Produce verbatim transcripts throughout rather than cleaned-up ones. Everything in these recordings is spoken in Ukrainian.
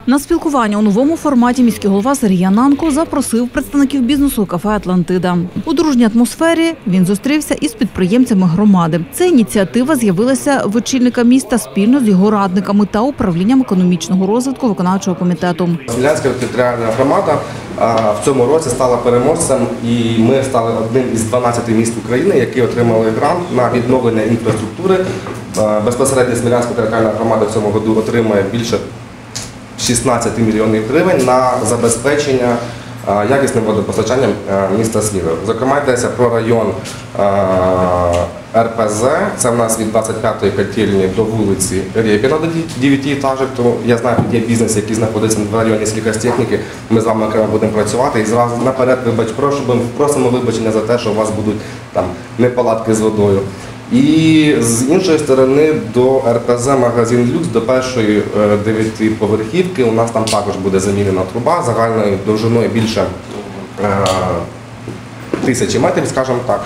На спілкування у новому форматі міський голова Сергій Ананко запросив представників бізнесу кафе «Атлантида». У дружній атмосфері він зустрівся із підприємцями громади. Ця ініціатива з'явилася в очільника міста спільно з його радниками та управлінням економічного розвитку виконавчого комітету. Смілянська територіальна громада в цьому році стала переможцем, і ми стали одним із дванадцяти міст України, які отримали грант на відновлення інфраструктури. Безпосередньо Смілянська територіальна громада в цьому році отримає більше шістнадцять мільйонів гривень на забезпечення якісним водопостачанням міста Сміли. Зокрема, йдеться про район Ер Пе Зе, це в нас від двадцять п'ятої котельні до вулиці Рєпіна до дев'ятиэтажок. То я знаю, тут є бізнес, який знаходиться в районі сільгосптехніки. Ми з вами окремо будемо працювати. І зразу наперед вибач, прошу, просимо вибачення за те, що у вас будуть там неполадки з водою. І з іншої сторони до Ер Пе Зе магазин «Люкс», до першої дев'ятиповерхівки у нас там також буде замінена труба загальною довжиною більше тисячі метрів, скажімо так.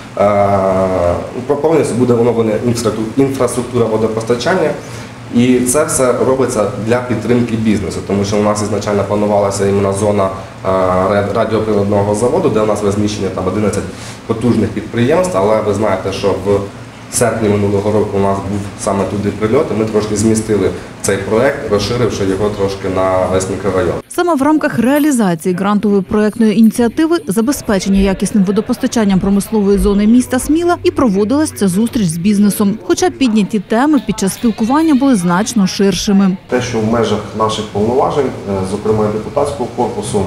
Повністю буде оновлена інфраструктура водопостачання. І це все робиться для підтримки бізнесу, тому що у нас ізначально планувалася іменно зона радіоприводного заводу, де у нас розміщені там одинадцять потужних підприємств, але ви знаєте, що в серпні минулого року у нас був саме туди прильот, і ми трошки змістили цей проєкт, розширивши його трошки на весь мікрорайон. Саме в рамках реалізації грантової проєктної ініціативи забезпечення якісним водопостачанням промислової зони міста Сміла і проводилась ця зустріч з бізнесом. Хоча підняті теми під час спілкування були значно ширшими. Те, що в межах наших повноважень, зокрема депутатського корпусу,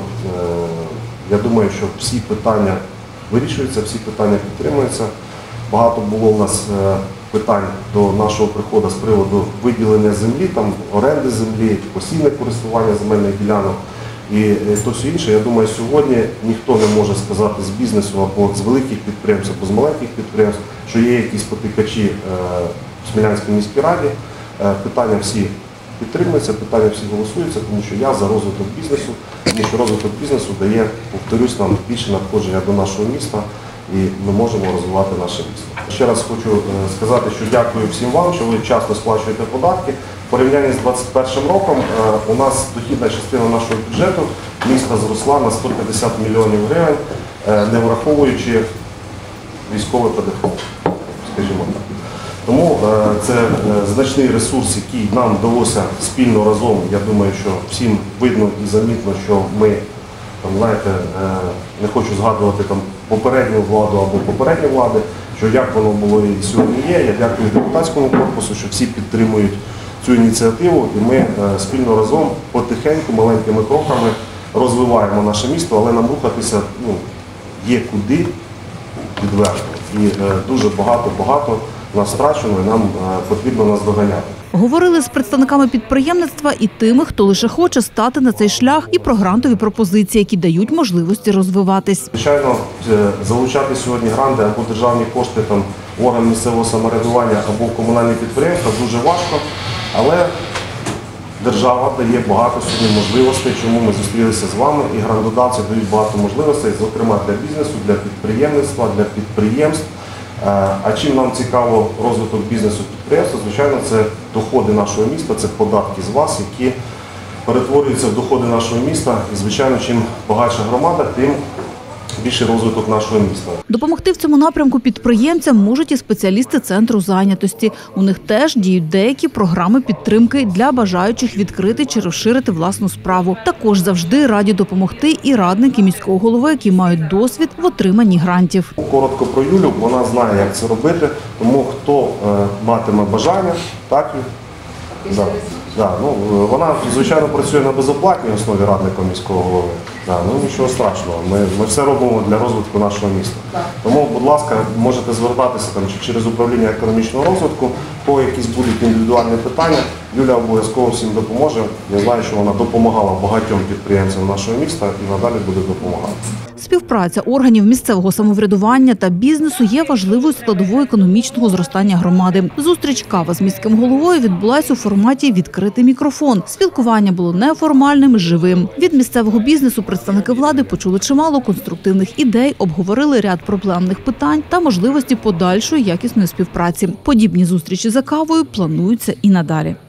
я думаю, що всі питання вирішуються, всі питання підтримуються. Багато було у нас питань до нашого приходу з приводу виділення землі, там, оренди землі, постійне користування земельних ділянок і то все інше. Я думаю, сьогодні ніхто не може сказати з бізнесу або з великих підприємств, або з маленьких підприємств, що є якісь потикачі в Смілянській міській раді. Питання всі підтримуються, питання всі голосуються, тому що я за розвиток бізнесу, тому що розвиток бізнесу дає, повторюсь, нам більше надходження до нашого міста. І ми можемо розвивати наше місто. Ще раз хочу сказати, що дякую всім вам, що ви вчасно сплачуєте податки. В порівнянні з двадцять першим роком у нас дохідна частина нашого бюджету міста зросла на сто п'ятдесят мільйонів гривень, не враховуючи військове Пе Де Фо, скажімо так. Тому це значний ресурс, який нам вдалося спільно разом. Я думаю, що всім видно і замітно, що ми, там, знаєте, не хочу згадувати там попередню владу або попередні влади, що як воно було і сьогодні є. Я дякую депутатському корпусу, що всі підтримують цю ініціативу, і ми спільно разом потихеньку, маленькими кроками розвиваємо наше місто, але нам рухатися ну, є куди відверто. І дуже багато-багато нас втрачено, і нам потрібно нас доганяти. Говорили з представниками підприємництва і тими, хто лише хоче стати на цей шлях, і про грантові пропозиції, які дають можливості розвиватись. Звичайно, залучати сьогодні гранти або державні кошти там, орган місцевого самоврядування або комунальні підприємства дуже важко, але держава дає багато сьогодні можливостей, чому ми зустрілися з вами, і грантодавці дають багато можливостей, зокрема для бізнесу, для підприємництва, для підприємств. А чим нам цікаво розвиток бізнесу підприємства, звичайно, це доходи нашого міста, це податки з вас, які перетворюються в доходи нашого міста. І, звичайно, чим багатша громада, тим більший розвиток нашого міста. Допомогти в цьому напрямку підприємцям можуть і спеціалісти центру зайнятості. У них теж діють деякі програми підтримки для бажаючих відкрити чи розширити власну справу. Також завжди раді допомогти і радники міського голови, які мають досвід в отриманні грантів. Коротко про Юлю, вона знає, як це робити, тому хто е, матиме бажання, так і да. Да, ну, вона, звичайно, працює на безоплатній основі радником міського голови. Да, ну, нічого страшного, ми, ми все робимо для розвитку нашого міста. Тому, будь ласка, можете звертатися там, чи через управління економічного розвитку, по якісь будуть індивідуальні питання. Юля обов'язково всім допоможе. Я знаю, що вона допомагала багатьом підприємцям нашого міста і надалі буде допомагати. Співпраця органів місцевого самоврядування та бізнесу є важливою складовою економічного зростання громади. Зустріч «Кава» з міським головою відбулася у форматі «Відкритий мікрофон». Спілкування було неформальним, живим. Від місцевого бізнесу представники влади почули чимало конструктивних ідей, обговорили ряд проблемних питань та можливості подальшої якісної співпраці. Подібні зустрічі за кавою плануються і надалі.